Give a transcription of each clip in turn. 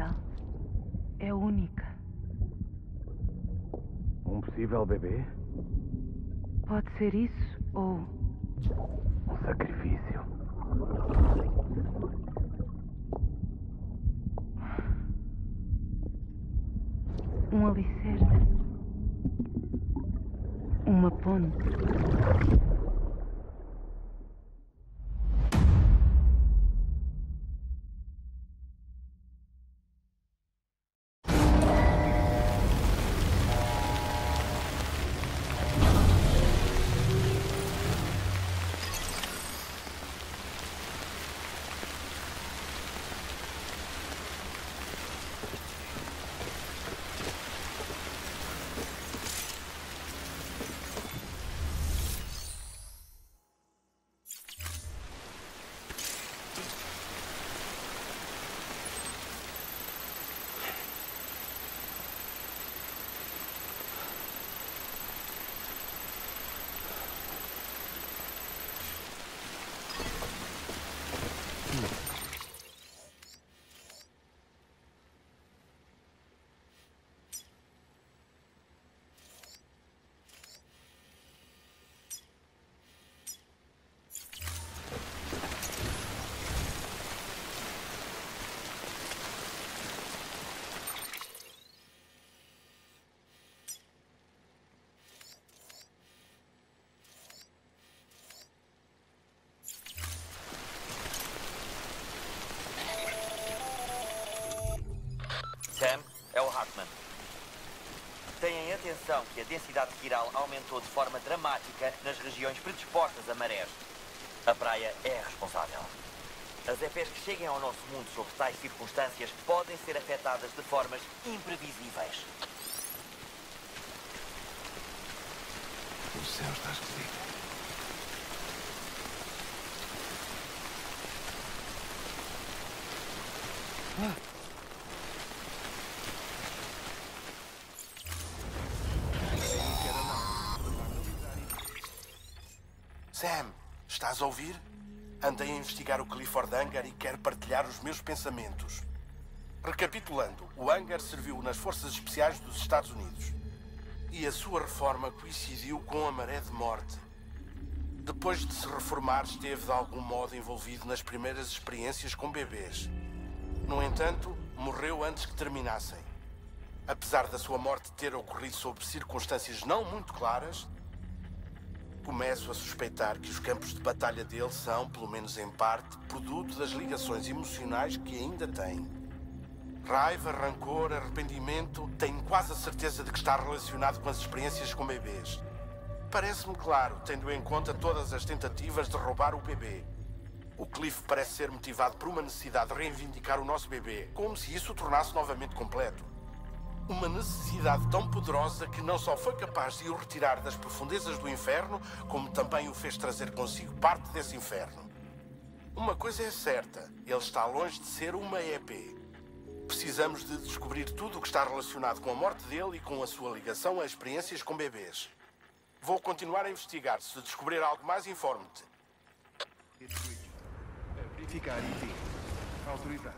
dela é única. Um possível bebê? Pode ser isso ou Um sacrifício. um alicerce. Uma ponte. Sam, é o Hartman. Tenham atenção que a densidade quiral aumentou de forma dramática nas regiões predispostas a marés. A praia é a responsável. As EPs que cheguem ao nosso mundo sob tais circunstâncias podem ser afetadas de formas imprevisíveis. O céu está esquisito. Sam, estás a ouvir? Andei a investigar o Clifford Hangar e quero partilhar os meus pensamentos. Recapitulando, o hangar serviu nas Forças Especiais dos Estados Unidos. E a sua reforma coincidiu com a maré de morte. Depois de se reformar, esteve de algum modo envolvido nas primeiras experiências com bebês. No entanto, morreu antes que terminassem. Apesar da sua morte ter ocorrido sob circunstâncias não muito claras, começo a suspeitar que os campos de batalha dele são, pelo menos em parte, produto das ligações emocionais que ainda tem. Raiva, rancor, arrependimento, tenho quase a certeza de que está relacionado com as experiências com bebês. Parece-me claro, tendo em conta todas as tentativas de roubar o bebê. O Cliff parece ser motivado por uma necessidade de reivindicar o nosso bebê, como se isso o tornasse novamente completo. Uma necessidade tão poderosa que não só foi capaz de o retirar das profundezas do inferno, como também o fez trazer consigo parte desse inferno. Uma coisa é certa, ele está longe de ser uma EP. Precisamos de descobrir tudo o que está relacionado com a morte dele e com a sua ligação a experiências com bebês. Vou continuar a investigar. Se descobrir algo mais, informe-te. Verificar item. Autorizado.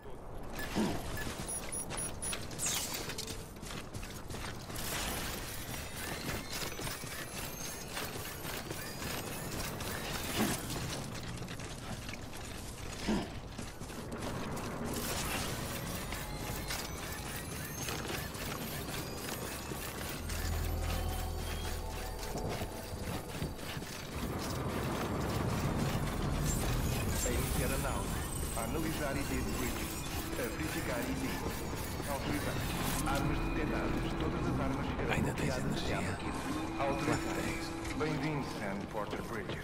Analisar ID de bridge. Verificar ID. Autorizado. Armas detectadas. Todas as armas serão Ainda tens bloqueadas de energia? máquina. Autorizado. Bem-vindo, Sam Porter Bridges.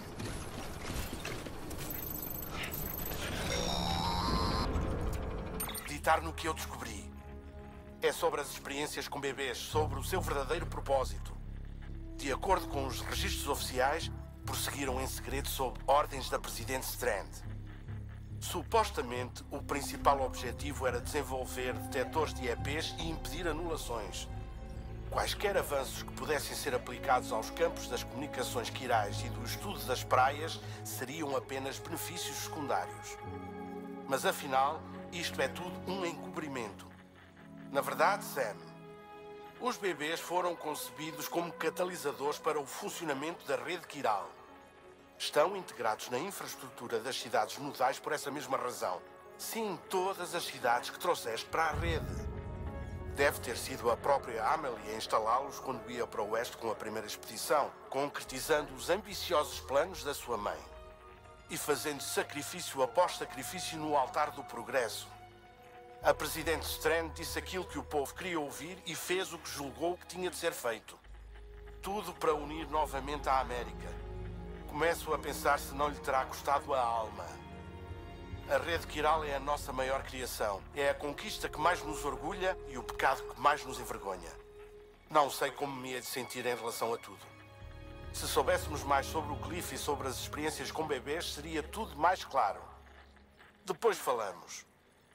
Acreditar no que eu descobri. É sobre as experiências com bebês, sobre o seu verdadeiro propósito. De acordo com os registros oficiais, prosseguiram em segredo sob ordens da Presidente Strand. Supostamente, o principal objetivo era desenvolver detectores de EPs e impedir anulações. Quaisquer avanços que pudessem ser aplicados aos campos das comunicações quirais e do estudo das praias seriam apenas benefícios secundários. Mas afinal, Isto é tudo um encobrimento. Na verdade, Sam, os bebês foram concebidos como catalisadores para o funcionamento da rede Quiral. Estão integrados na infraestrutura das cidades nodais por essa mesma razão. Sim, todas as cidades que trouxeste para a rede. Deve ter sido a própria Amelie a instalá-los quando ia para o oeste com a primeira expedição, concretizando os ambiciosos planos da sua mãe. E fazendo sacrifício após sacrifício no altar do progresso. A Presidente Strand disse aquilo que o povo queria ouvir e fez o que julgou que tinha de ser feito. Tudo para unir novamente a América. Começo a pensar se não lhe terá custado a alma. A rede Quiral é a nossa maior criação. É a conquista que mais nos orgulha e o pecado que mais nos envergonha. Não sei como me hei de sentir em relação a tudo. Se soubéssemos mais sobre o Cliff e sobre as experiências com bebês, seria tudo mais claro. Depois falamos.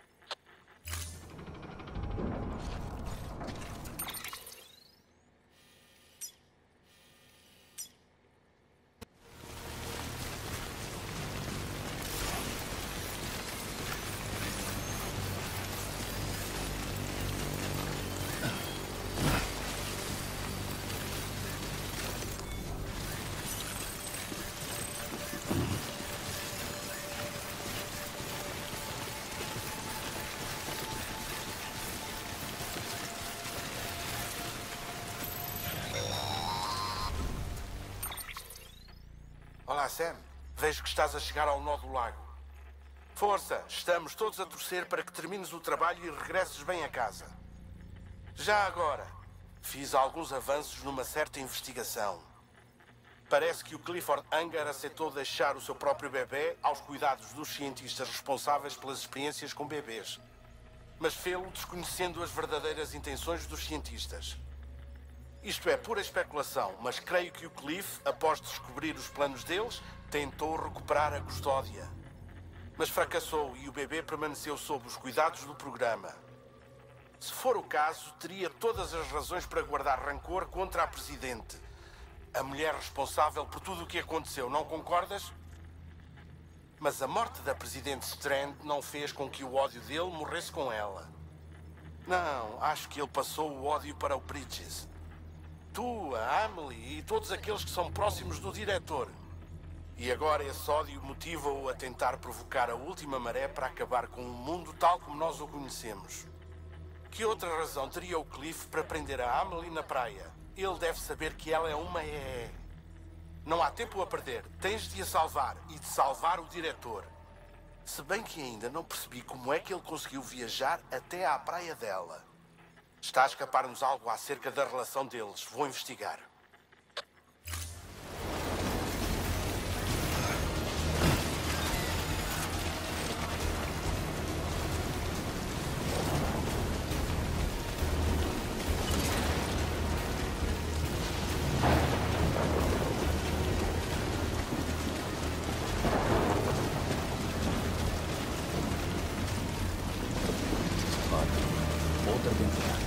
Olá, Sam. Vejo que estás a chegar ao nó do lago. Força, estamos todos a torcer para que termines o trabalho e regresses bem a casa. Já agora, fiz alguns avanços numa certa investigação. Parece que o Clifford Unger aceitou deixar o seu próprio bebê aos cuidados dos cientistas responsáveis pelas experiências com bebês. Mas fê-lo desconhecendo as verdadeiras intenções dos cientistas. Isto é pura especulação, mas creio que o Cliff, após descobrir os planos deles, tentou recuperar a custódia. Mas fracassou e o bebê permaneceu sob os cuidados do programa. Se for o caso, teria todas as razões para guardar rancor contra a Presidente, a mulher responsável por tudo o que aconteceu, não concordas? Mas a morte da Presidente Strand não fez com que o ódio dele morresse com ela. Não, acho que ele passou o ódio para o Bridges. Tu, a Amelie e todos aqueles que são próximos do diretor. E agora esse ódio motiva-o a tentar provocar a última maré para acabar com o mundo tal como nós o conhecemos. Que outra razão teria o Cliff para prender a Amelie na praia? Ele deve saber que ela é uma EE. Não há tempo a perder. Tens de a salvar e de salvar o diretor. Se bem que ainda não percebi como é que ele conseguiu viajar até à praia dela. Está a escapar-nos algo acerca da relação deles. Vou investigar. Outra aventura.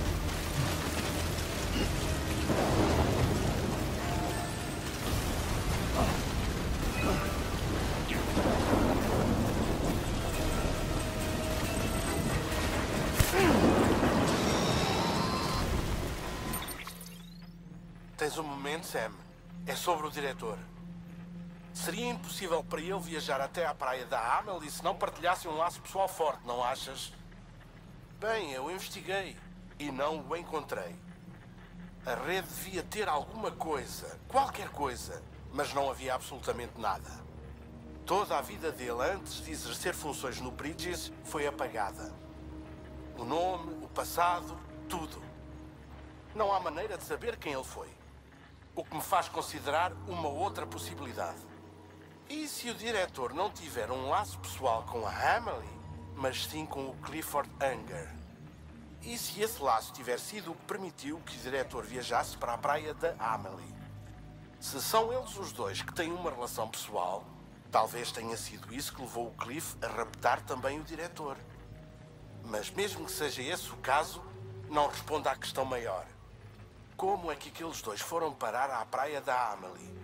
Tens um momento, Sam. É sobre o diretor. Seria impossível para ele viajar até à praia da Amelie se não partilhasse um laço pessoal forte, não achas? Bem, eu investiguei e não o encontrei. A rede devia ter alguma coisa, qualquer coisa, mas não havia absolutamente nada. Toda a vida dele antes de exercer funções no Bridges foi apagada. O nome, o passado, tudo. Não há maneira de saber quem ele foi. O que me faz considerar uma outra possibilidade. E se o diretor não tiver um laço pessoal com a Amelie, mas sim com o Clifford Unger? E se esse laço tiver sido o que permitiu que o diretor viajasse para a praia da Amelie? Se são eles os dois que têm uma relação pessoal, talvez tenha sido isso que levou o Cliff a raptar também o diretor. Mas mesmo que seja esse o caso, não responda à questão maior. Como é que aqueles dois foram parar à praia da Amelie?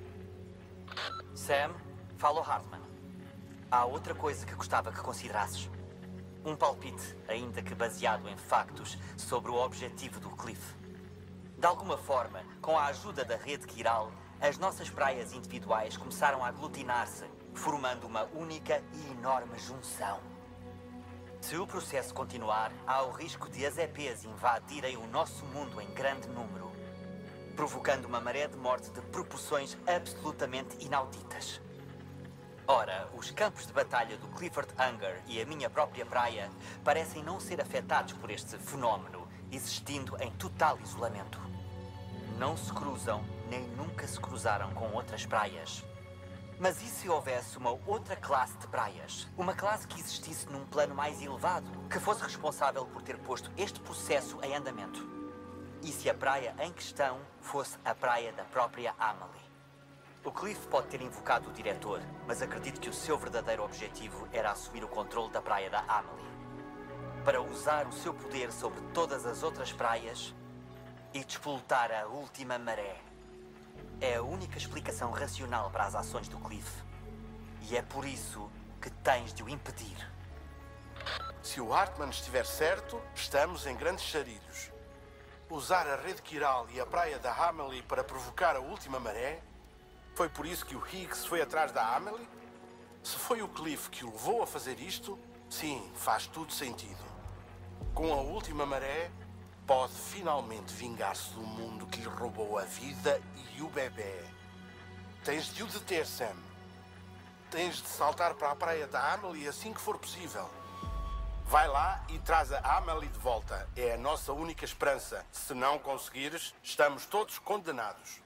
Sam, fala o Hartman. Há outra coisa que gostava que considerasses. Um palpite, ainda que baseado em factos, sobre o objetivo do Cliff. De alguma forma, com a ajuda da rede Kiral, as nossas praias individuais começaram a aglutinar-se, formando uma única e enorme junção. Se o processo continuar, há o risco de as EPs invadirem o nosso mundo em grande número, provocando uma maré de morte de proporções absolutamente inauditas. Ora, os campos de batalha do Clifford Hunger e a minha própria praia parecem não ser afetados por este fenómeno, existindo em total isolamento. Não se cruzam, nem nunca se cruzaram com outras praias. Mas e se houvesse uma outra classe de praias? Uma classe que existisse num plano mais elevado, que fosse responsável por ter posto este processo em andamento? E se a praia em questão fosse a praia da própria Amelie? O Cliff pode ter invocado o diretor, mas acredito que o seu verdadeiro objetivo era assumir o controle da praia da Amelie, para usar o seu poder sobre todas as outras praias e despoltar a última maré. É a única explicação racional para as ações do Cliff. E é por isso que tens de o impedir. Se o Hartman estiver certo, estamos em grandes charilhos. Usar a rede Kiral e a praia da Amelie para provocar a última maré? Foi por isso que o Higgs foi atrás da Amelie? Se foi o Cliff que o levou a fazer isto, sim, faz tudo sentido. Com a última maré, pode finalmente vingar-se do mundo que lhe roubou a vida e o bebê. Tens de o deter, Sam. Tens de saltar para a praia da Amelie assim que for possível. Vai lá e traz a Amelie de volta. É a nossa única esperança. Se não conseguires, estamos todos condenados.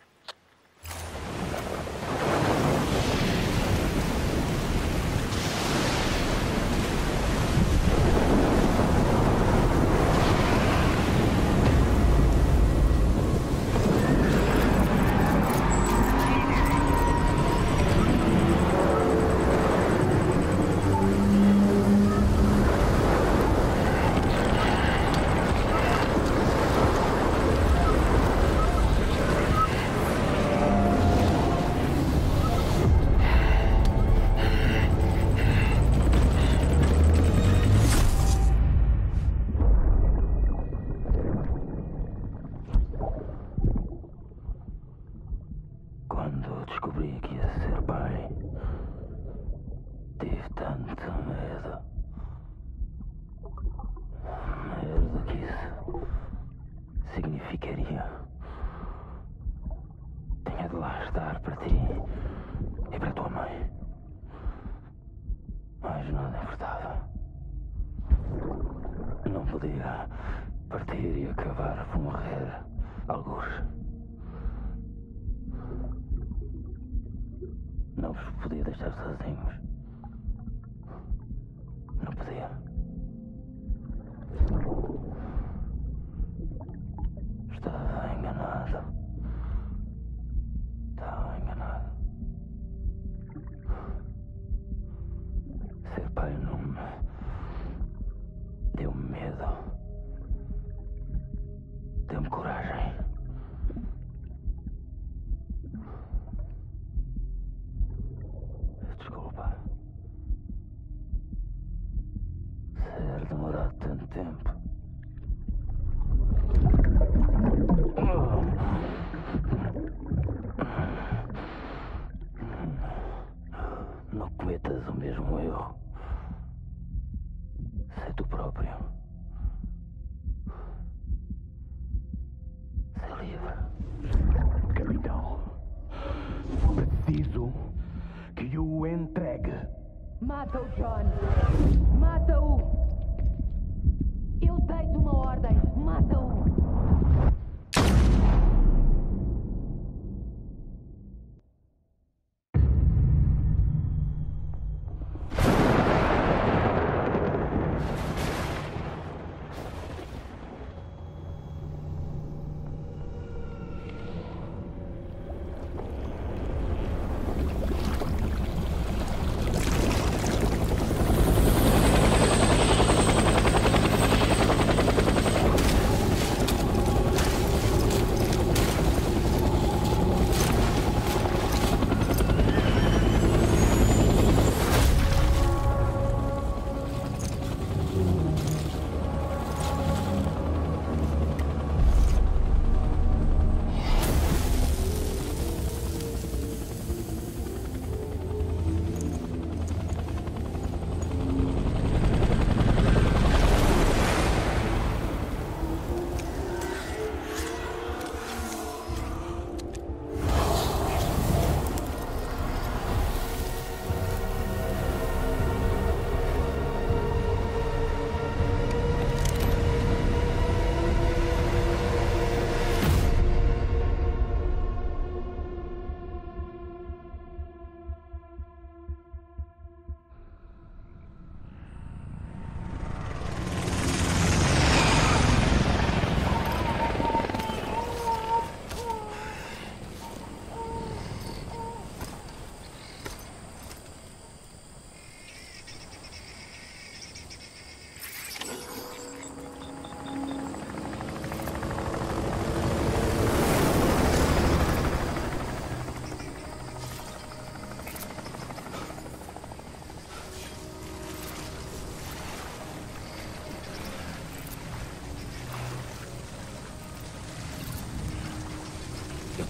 Quando descobri que ia ser pai, tive tanto medo. Medo que isso significaria. Tinha de lá estar para ti e para a tua mãe. Mas nada importava. Não podia partir e acabar por morrer alguns. Não vos podia deixar sozinhos. Não podia. Estava enganado. Estava enganado. Ser pai não me deu medo. Deu-me coragem. Desculpa. Ser demorado tanto tempo. Não cometas o mesmo erro. Sei tu próprio. Ser livre. Capitão, preciso que o entregue. Mata-o, John! Mata-o! Eu dei-te uma ordem! Mata-o!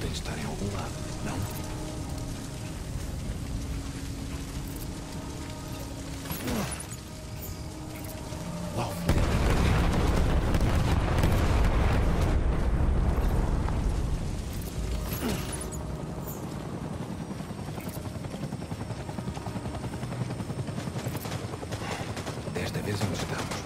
tem de estar em algum lado, não? Lá ao fundo. Desta vez onde estamos?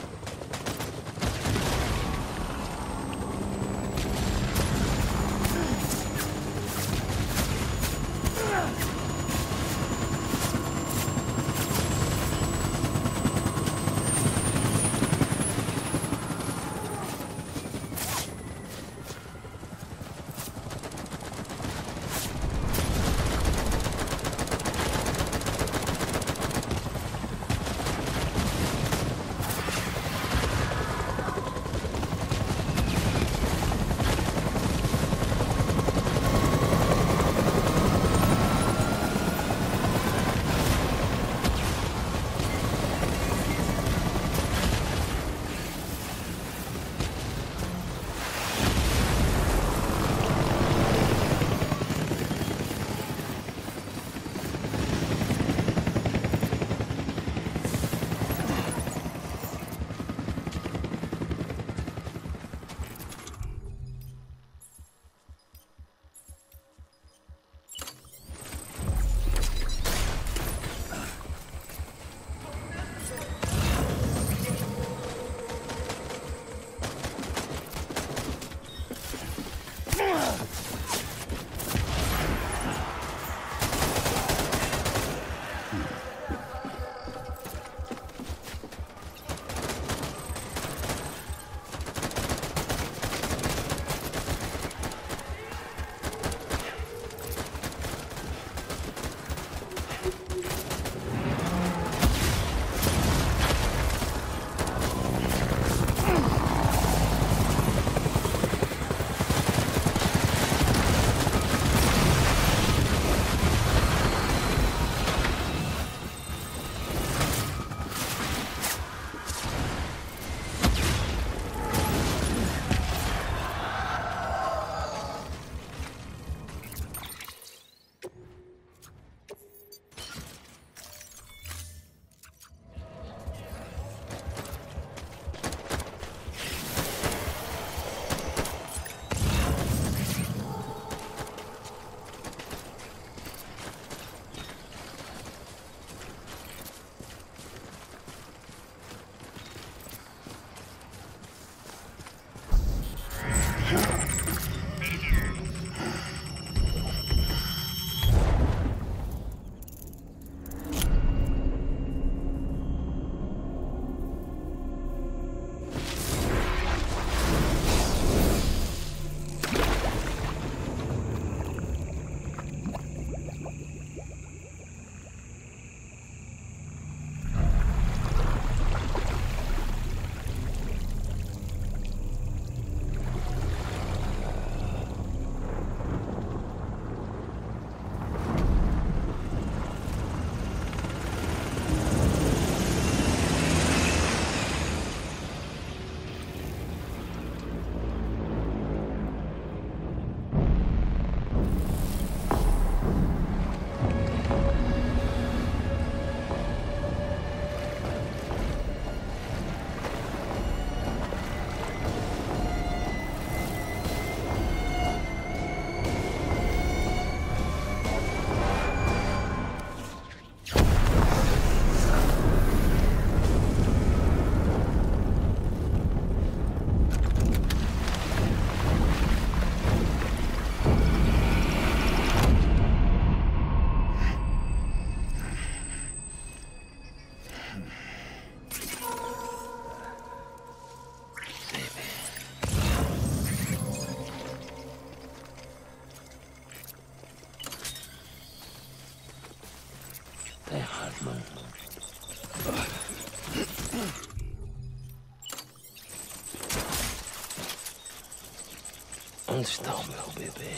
Onde está o meu bebê?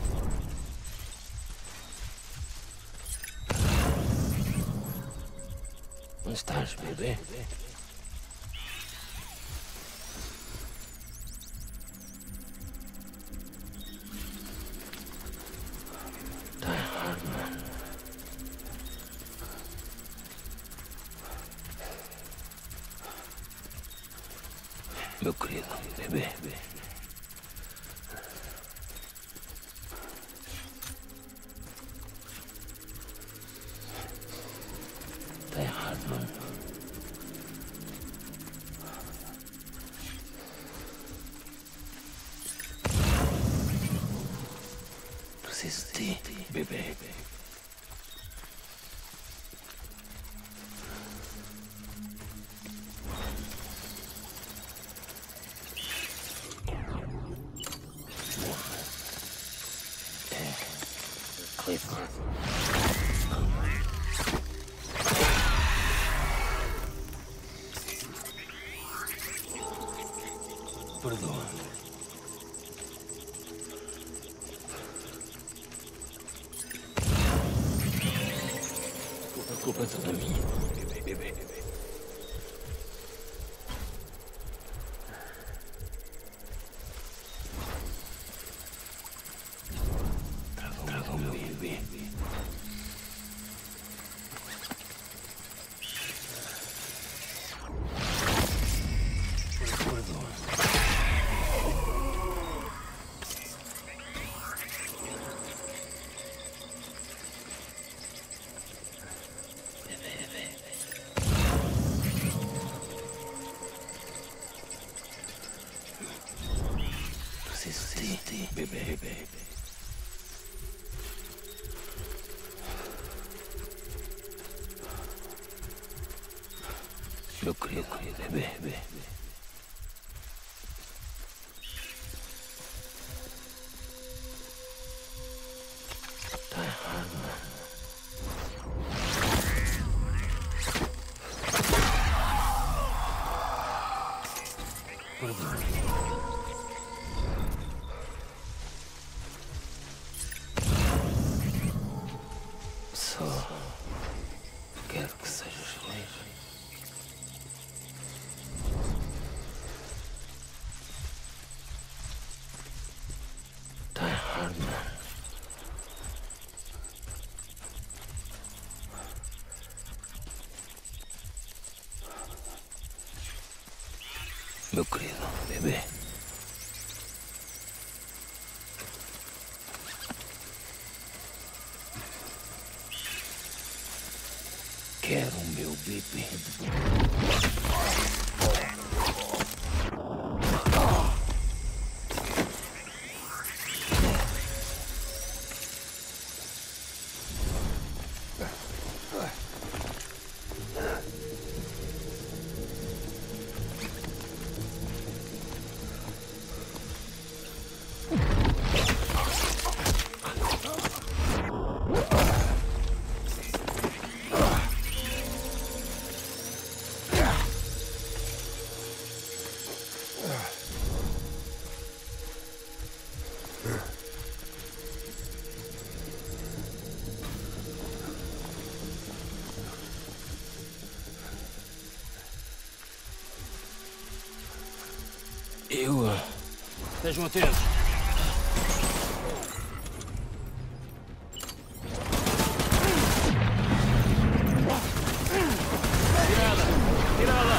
Onde estás, bebê? Meu querido bebê. Tá errado, mano. Preciso de ti, bebê. Clifford. Perdoa. A culpa é toda minha. Bebê. Traga o meu bebê. Perdoa. Preciso de ti, bebê. Meu querido bebê. Tá errado, mano. Perdoa. Só quero que sejas feliz. Tá errado, mano. Meu querido bebê. Quero o meu bebê. Estejam atentos. Tirada!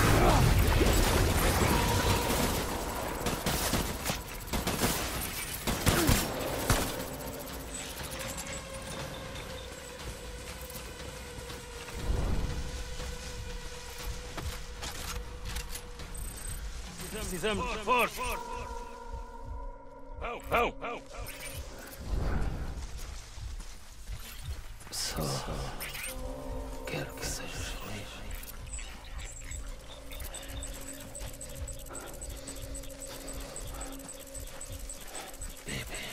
Precisamos de reforços. Só quero que sejas feliz. Bebê.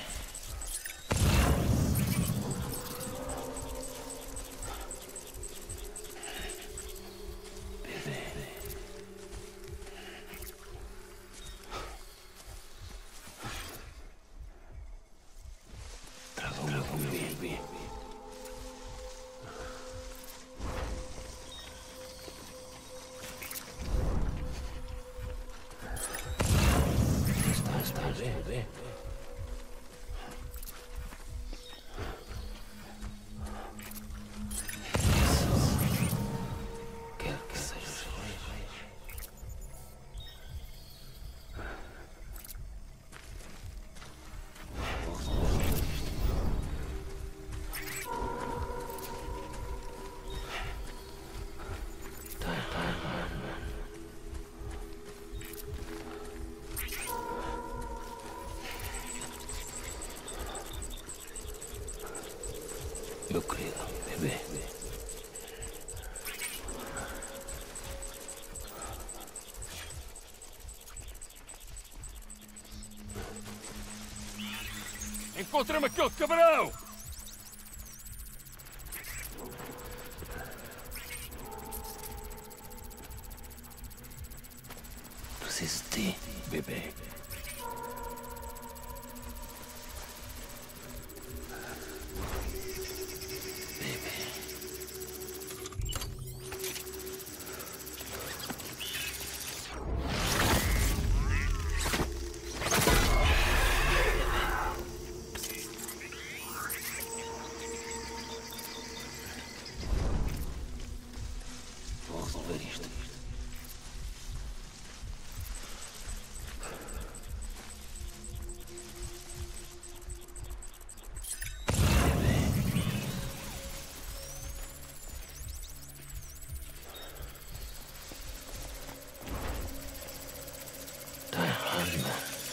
Encontrei-me aquele cabrão! Preciso de ti, bebê. Vou resolver isto. Tá errado.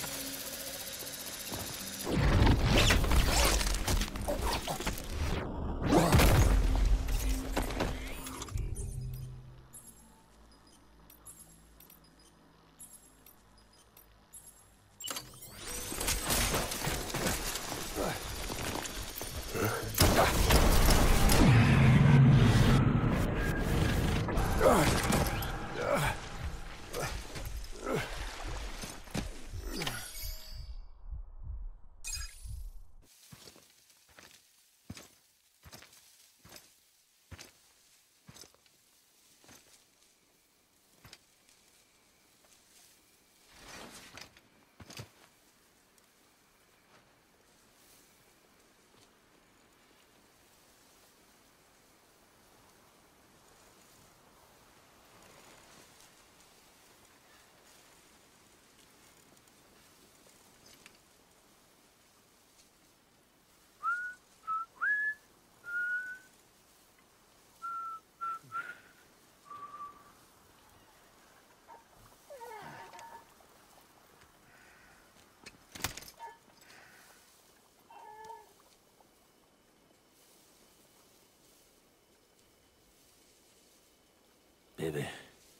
Bebê,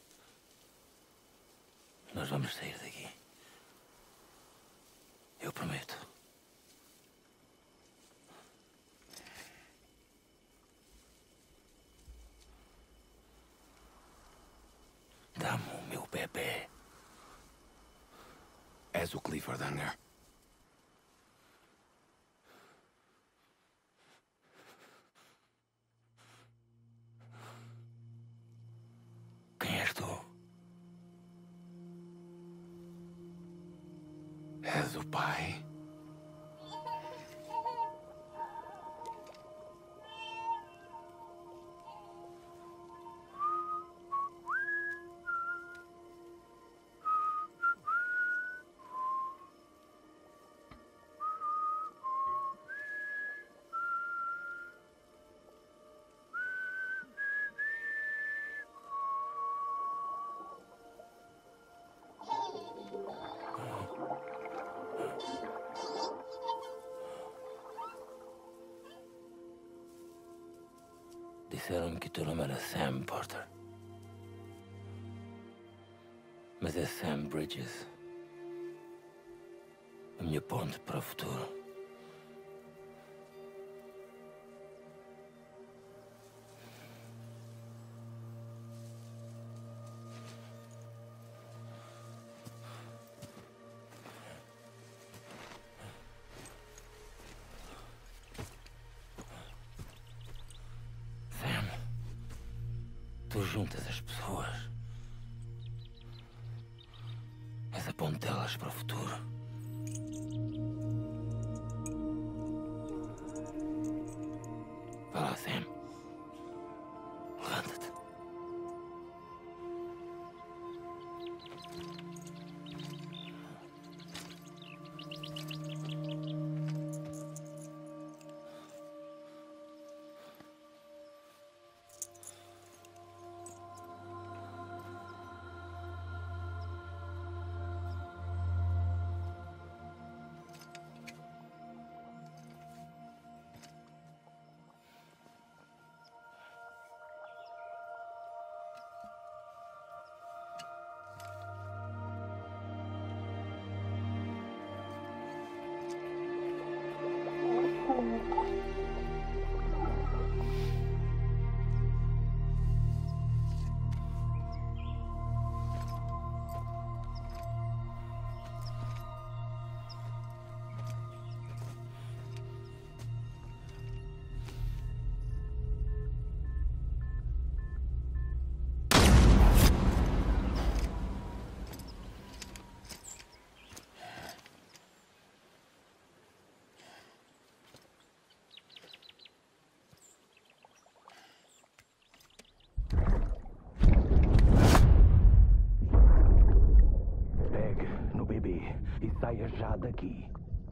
nós vamos sair daqui. Eu prometo. Dá-me o meu bebê. És o Clifford Unger. Quem és tu? És o pai. Disseram-me que o teu nome era Sam Porter. Mas é Sam Bridges. A minha ponte para o futuro. Sam, tu juntas as pessoas. És a ponte delas para o futuro. Vai lá, Sam. Levanta-te. e saia já daqui.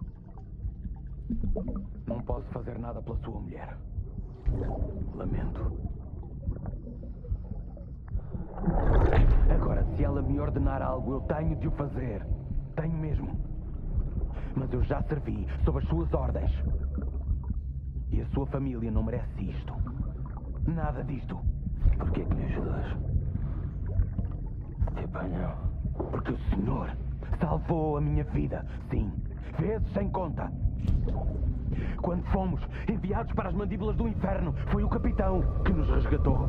Não posso fazer nada pela sua mulher. Lamento. Agora, se ela me ordenar algo, eu tenho de o fazer. Tenho mesmo. Mas eu já servi sob as suas ordens. E a sua família não merece isto. Nada disto. Por que me ajudas? Te apanham. Porque o senhor salvou a minha vida. Sim, vezes sem conta. Quando fomos enviados para as mandíbulas do inferno, foi o capitão que nos resgatou.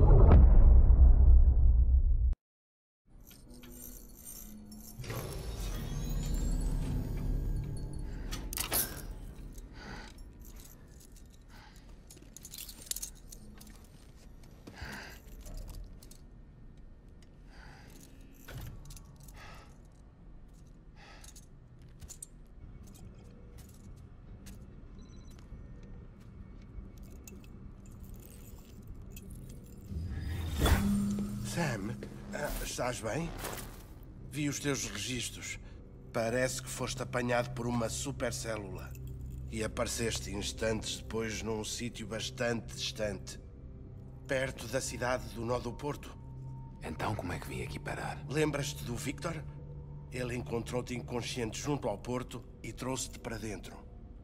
Sam, estás bem? Vi os teus registros. Parece que foste apanhado por uma supercélula. E apareceste instantes depois num sítio bastante distante. Perto da cidade do Nó do Porto. Então como é que vim aqui parar? Lembras-te do Victor? Ele encontrou-te inconsciente junto ao porto e trouxe-te para dentro.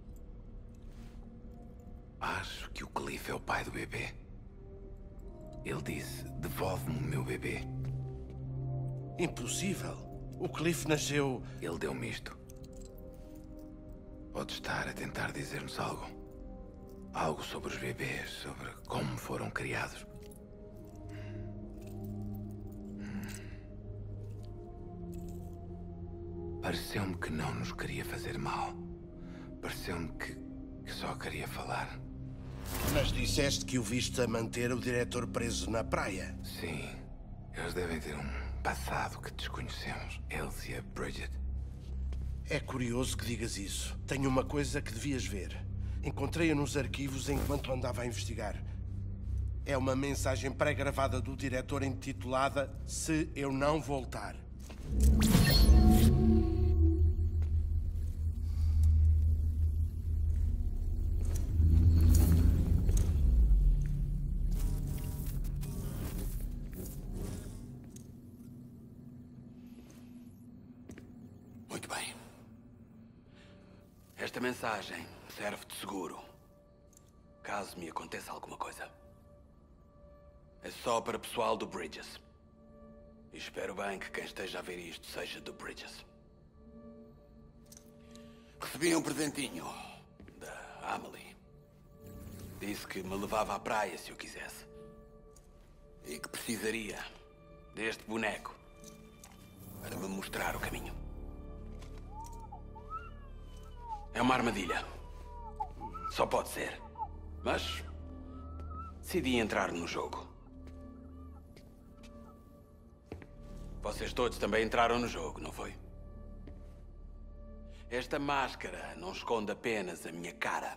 Acho que o Cliff é o pai do bebê. Ele disse, devolve-me o meu bebê. Impossível. O Cliff nasceu... Ele deu-me isto. Pode estar a tentar dizer-nos algo. Algo sobre os bebês, sobre como foram criados. Pareceu-me que não nos queria fazer mal. Pareceu-me que só queria falar. Mas disseste que o viste a manter o diretor preso na praia. Sim. Eles devem ter um passado que desconhecemos. Eles e a Bridget. É curioso que digas isso. Tenho uma coisa que devias ver. Encontrei-a nos arquivos enquanto andava a investigar. É uma mensagem pré-gravada do diretor intitulada Se Eu Não Voltar. Muito bem. Esta mensagem serve de seguro. Caso me aconteça alguma coisa. É só para o pessoal do Bridges. E espero bem que quem esteja a ver isto seja do Bridges. Recebi um presentinho da Amelie. Disse que me levava à praia se eu quisesse. E que precisaria deste boneco para me mostrar o caminho. É uma armadilha. Só pode ser. Mas decidi entrar no jogo. Vocês todos também entraram no jogo, não foi? Esta máscara não esconde apenas a minha cara.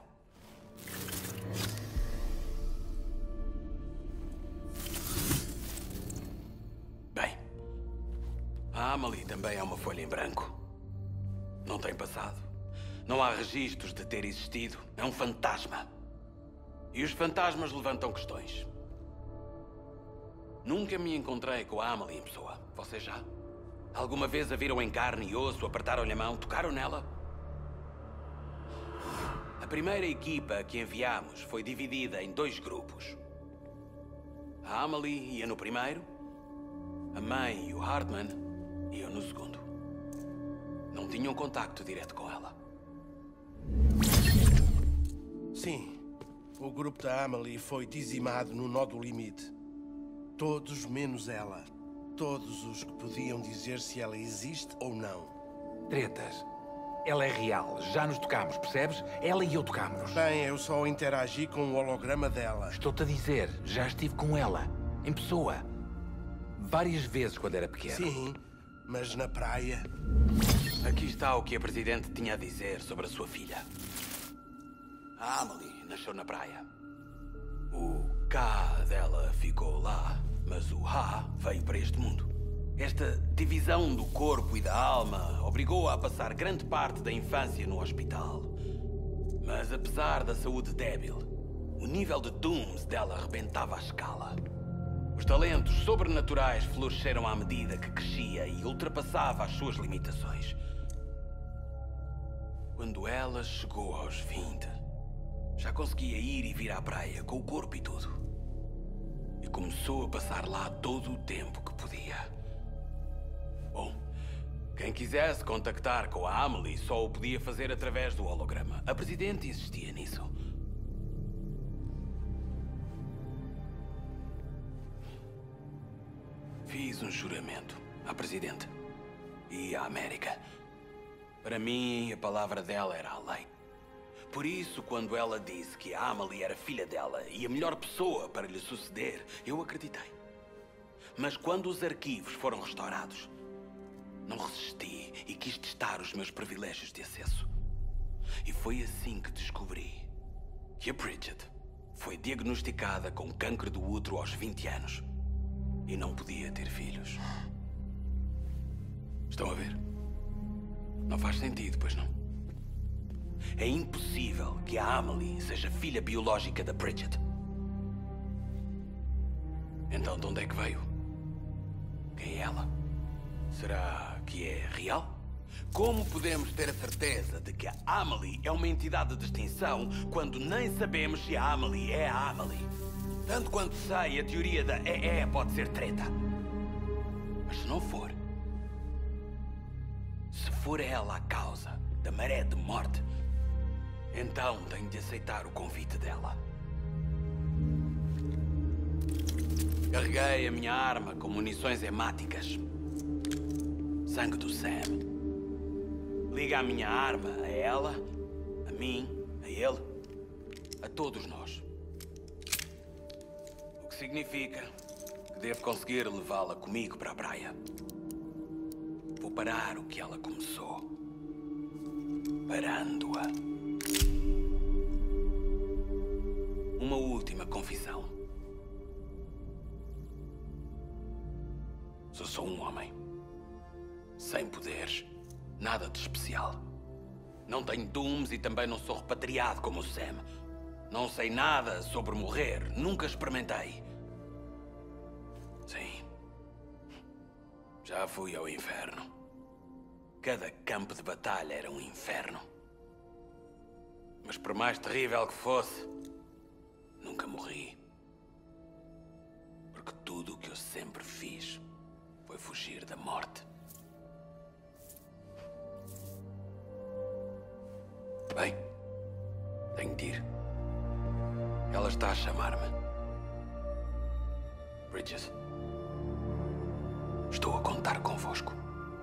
Bem, a Amelie também é uma folha em branco. Não tem passado. Não há registros de ter existido. É um fantasma. E os fantasmas levantam questões. Nunca me encontrei com a Amelie em pessoa. Vocês já? Alguma vez a viram em carne e osso, apertaram-lhe a mão, tocaram nela? A primeira equipa que enviámos foi dividida em 2 grupos. A Amelie ia no primeiro, a mãe e o Hartman iam no segundo. Não tinham contacto direto com ela. Sim, o grupo da Amelie foi dizimado no Nó do Limite. Todos menos ela. Todos os que podiam dizer se ela existe ou não. Tretas. Ela é real. Já nos tocámos, percebes? Ela e eu tocámos-nos. Bem, eu só interagi com o holograma dela. Estou-te a dizer, já estive com ela. Em pessoa. Várias vezes quando era pequeno. Sim, mas na praia... Aqui está o que a Presidente tinha a dizer sobre a sua filha. A Amelie nasceu na praia. O K dela ficou lá, mas o Ha veio para este mundo. Esta divisão do corpo e da alma obrigou-a a passar grande parte da infância no hospital. Mas apesar da saúde débil, o nível de dooms dela arrebentava a escala. Os talentos sobrenaturais floresceram à medida que crescia e ultrapassava as suas limitações. Quando ela chegou aos 20, já conseguia ir e vir à praia com o corpo e tudo. E começou a passar lá todo o tempo que podia. Bom, quem quisesse contactar com a Amelie só o podia fazer através do holograma. A Presidente insistia nisso. Fiz um juramento à Presidente e à América. Para mim, a palavra dela era a lei. Por isso, quando ela disse que a Amelie era filha dela e a melhor pessoa para lhe suceder, eu acreditei. Mas quando os arquivos foram restaurados, não resisti e quis testar os meus privilégios de acesso. E foi assim que descobri que a Bridget foi diagnosticada com câncer do útero aos 20 anos e não podia ter filhos. Estão a ver? Não faz sentido, pois não? É impossível que a Amelie seja filha biológica da Bridget. Então, de onde é que veio? Quem é ela? Será que é real? Como podemos ter a certeza de que a Amelie é uma entidade de extinção quando nem sabemos se a Amelie é a Amelie? Tanto quanto sei, a teoria da EE pode ser treta. Mas se não for... Se for ela a causa da maré de morte, então tenho de aceitar o convite dela. Carreguei a minha arma com munições hemáticas. Sangue do Sam. Liga a minha arma a ela, a mim, a ele, a todos nós. O que significa que devo conseguir levá-la comigo para a praia. Vou parar o que ela começou. Parando-a. Uma última confissão. Sou só um homem. Sem poderes. Nada de especial. Não tenho dooms e também não sou repatriado como o Sam. Não sei nada sobre morrer. Nunca experimentei. Sim. Já fui ao inferno. Cada campo de batalha era um inferno. Mas por mais terrível que fosse, nunca morri. Porque tudo o que eu sempre fiz foi fugir da morte. Bem, tenho de ir. Ela está a chamar-me. Bridget, estou a contar convosco.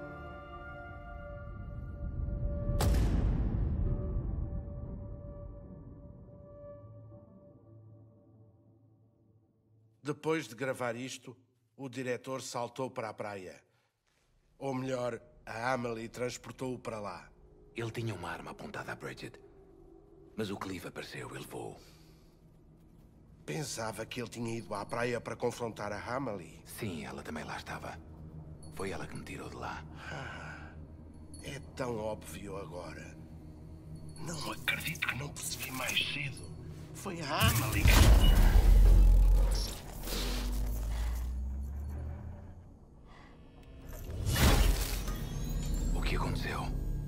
Depois de gravar isto, o diretor saltou para a praia. Ou melhor, a Amelie transportou-o para lá. Ele tinha uma arma apontada a Bridget. Mas o Clive apareceu e levou-o. Pensava que ele tinha ido à praia para confrontar a Amelie. Sim, ela também lá estava. Foi ela que me tirou de lá. É tão óbvio agora. Não acredito que não percebi mais cedo. Foi a Amelie que... O que aconteceu?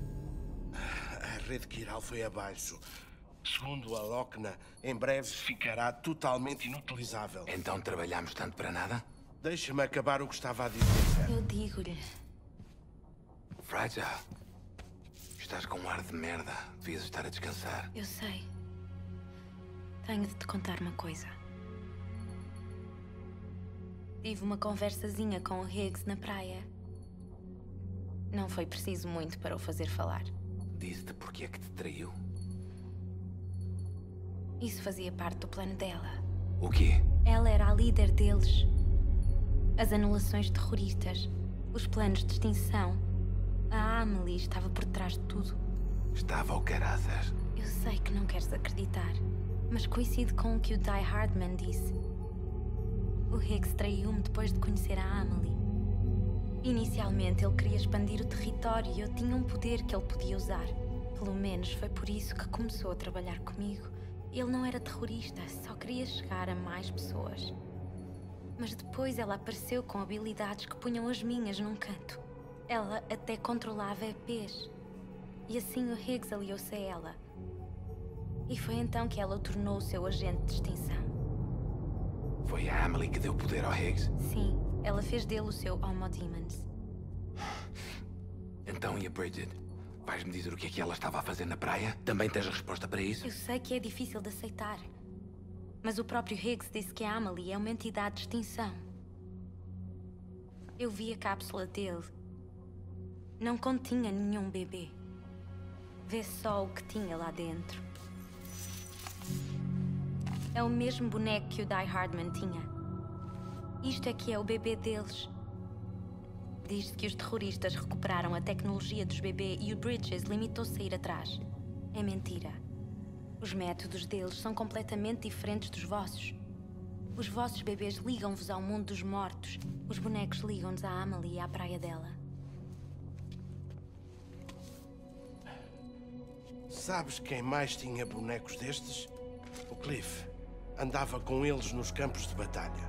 A rede Kiral foi abaixo. Segundo a Lochna, em breve ficará totalmente inutilizável. Então trabalhamos tanto para nada? Deixa-me acabar o que estava a dizer. Eu digo-lhe. Fraja, estás com um ar de merda. Devias estar a descansar. Eu sei. Tenho de te contar uma coisa. Tive uma conversazinha com o Higgs na praia. Não foi preciso muito para o fazer falar. Disse-te porque é que te traiu? Isso fazia parte do plano dela. O quê? Ela era a líder deles. As anulações terroristas, os planos de extinção. A Amelie estava por trás de tudo. Estava ao caraças. Eu sei que não queres acreditar, mas coincide com o que o Die Hardman disse. O Higgs traiu-me depois de conhecer a Amelie. Inicialmente, ele queria expandir o território e eu tinha um poder que ele podia usar. Pelo menos foi por isso que começou a trabalhar comigo. Ele não era terrorista, só queria chegar a mais pessoas. Mas depois ela apareceu com habilidades que punham as minhas num canto. Ela até controlava EPs. E assim o Higgs aliou-se a ela. E foi então que ela o tornou o seu agente de extinção. Foi a Amelie que deu poder ao Higgs? Sim, ela fez dele o seu Homo Demons. Então, e a Bridget? Vais-me dizer o que é que ela estava a fazer na praia? Também tens resposta para isso? Eu sei que é difícil de aceitar. Mas o próprio Higgs disse que a Amelie é uma entidade de extinção. Eu vi a cápsula dele. Não continha nenhum bebê. Vê só o que tinha lá dentro. É o mesmo boneco que o Die Hardman tinha. Isto é que é o bebê deles. Diz-se que os terroristas recuperaram a tecnologia dos bebês e o Bridges limitou-se a ir atrás. É mentira. Os métodos deles são completamente diferentes dos vossos. Os vossos bebês ligam-vos ao mundo dos mortos. Os bonecos ligam-nos à Amelie e à praia dela. Sabes quem mais tinha bonecos destes? O Cliff. Andava com eles nos campos de batalha.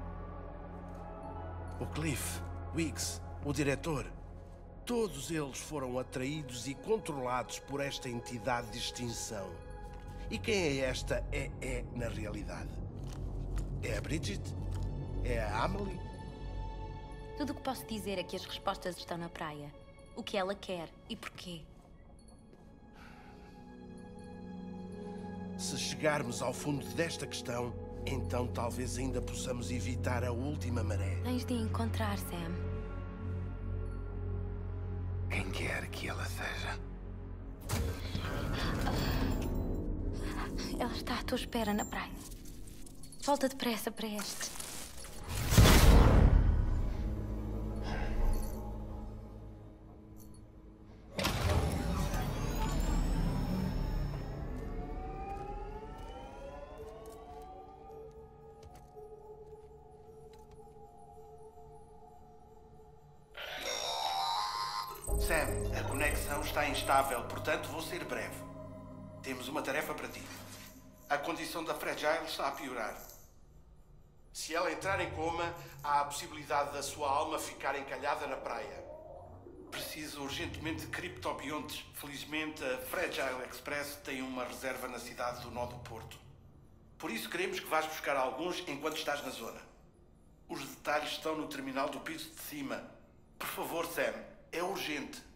O Cliff, o Higgs, o diretor. Todos eles foram atraídos e controlados por esta entidade de extinção. E quem é esta EE na realidade? É a Bridget? É a Amelie? Tudo o que posso dizer é que as respostas estão na praia. O que ela quer e porquê. Se chegarmos ao fundo desta questão, então talvez ainda possamos evitar a última maré. Tens de encontrar, Sam. Quem quer que ela seja. Ela está à tua espera na praia. Volta depressa para este. Sam, a conexão está instável, portanto vou ser breve. Temos uma tarefa para ti. A condição da Fragile está a piorar. Se ela entrar em coma, há a possibilidade da sua alma ficar encalhada na praia. Preciso urgentemente de criptobiontes. Felizmente, a Fragile Express tem uma reserva na cidade do Nó do Porto. Por isso queremos que vás buscar alguns enquanto estás na zona. Os detalhes estão no terminal do piso de cima. Por favor, Sam, é urgente.